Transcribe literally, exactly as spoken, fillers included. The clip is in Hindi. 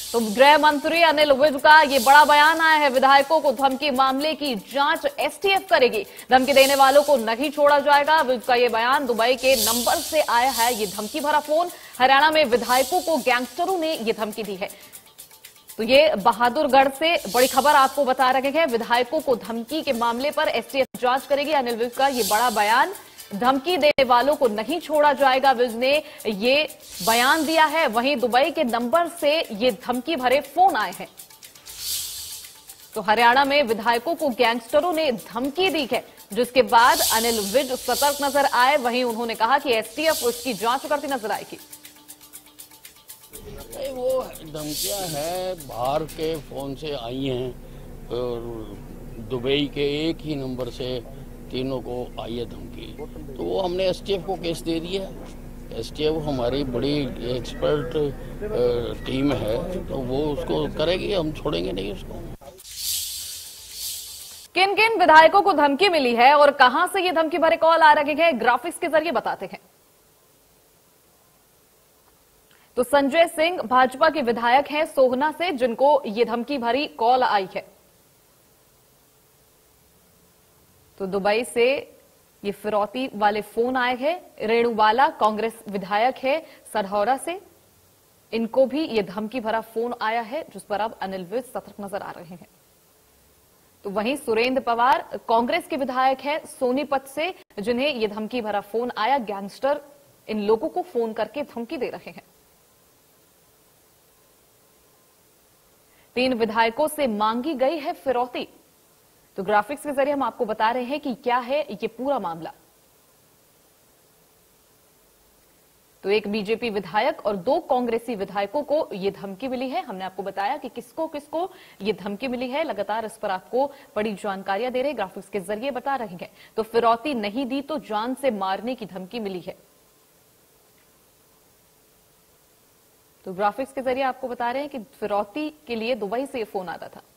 तो गृह मंत्री अनिल विज का ये बड़ा बयान आया है। विधायकों को धमकी मामले की जांच एसटीएफ करेगी, धमकी देने वालों को नहीं छोड़ा जाएगा। विज का ये बयान, दुबई के नंबर से आया है ये धमकी भरा फोन। हरियाणा में विधायकों को गैंगस्टरों ने ये धमकी दी है। तो ये बहादुरगढ़ से बड़ी खबर आपको बता रहे हैं। विधायकों को धमकी के मामले पर एसटीएफ जांच करेगी। अनिल विज का ये बड़ा बयान, धमकी देने वालों को नहीं छोड़ा जाएगा, विज ने ये बयान दिया है। वहीं दुबई के नंबर से ये धमकी भरे फोन आए हैं। तो हरियाणा में विधायकों को गैंगस्टरों ने धमकी दी है, जिसके बाद अनिल विज सतर्क नजर आए। वहीं उन्होंने कहा कि एसटीएफ उसकी जांच करती नजर आएगी। वो धमकियां है बाहर के फोन से आई हैं और दुबई के एक ही नंबर से तीनों को आई है धमकी। तो वो हमने एसटीएफ को केस दे दिया है। एसटीएफ हमारी बड़ी एक्सपर्ट टीम है, तो वो उसको करेगी, हम छोड़ेंगे नहीं उसको। किन किन विधायकों को धमकी मिली है और कहां से ये धमकी भरे कॉल आ रहे हैं, ग्राफिक्स के जरिए बताते हैं। तो संजय सिंह भाजपा के विधायक हैं सोहना से, जिनको ये धमकी भरी कॉल आई है। तो दुबई से ये फिरौती वाले फोन आए हैं। रेणुवाला कांग्रेस विधायक है सढौरा से, इनको भी ये धमकी भरा फोन आया है, जिस पर अब अनिल विज सतर्क नजर आ रहे हैं। तो वहीं सुरेंद्र पवार कांग्रेस के विधायक हैं सोनीपत से, जिन्हें ये धमकी भरा फोन आया। गैंगस्टर इन लोगों को फोन करके धमकी दे रहे हैं। तीन विधायकों से मांगी गई है फिरौती। तो ग्राफिक्स के जरिए हम आपको बता रहे हैं कि क्या है ये पूरा मामला। तो एक बीजेपी विधायक और दो कांग्रेसी विधायकों को ये धमकी मिली है। हमने आपको बताया कि किसको किसको ये धमकी मिली है। लगातार इस पर आपको बड़ी जानकारियां दे रहे, ग्राफिक्स के जरिए बता रहे हैं। तो फिरौती नहीं दी तो जान से मारने की धमकी मिली है। तो ग्राफिक्स के जरिए आपको बता रहे हैं कि फिरौती के लिए दुबई से ये फोन आता था।